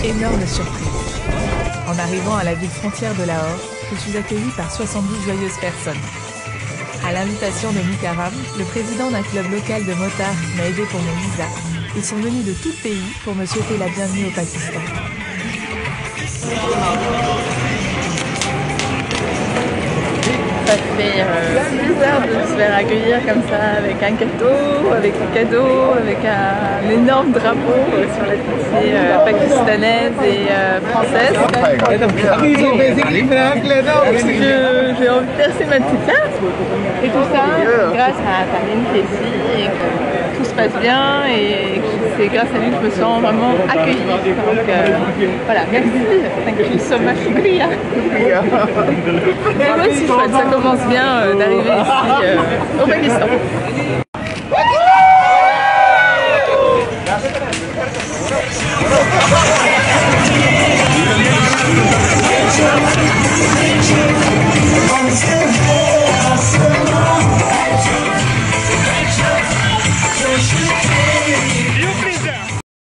énorme surprise. En arrivant à la ville frontière de Lahore, je suis accueillie par 70 joyeuses personnes. À l'invitation de Mukarram, le président d'un club local de motards qui m'a aidé pour mon visa, ils sont venus de tout le pays pour me souhaiter la bienvenue au Pakistan. Ça fait bizarre de se faire accueillir comme ça avec un gâteau, avec un cadeau, avec un énorme drapeau sur la tête pakistanaise et française. J'ai envie de percer ma petite là et tout ça grâce à Tarine qui est ici et que tout se passe bien et c'est grâce à lui que je me sens vraiment accueillie. Donc voilà, merci, thank you so much, shukriya. Moi aussi, ça commence bien d'arriver ici au Pakistan.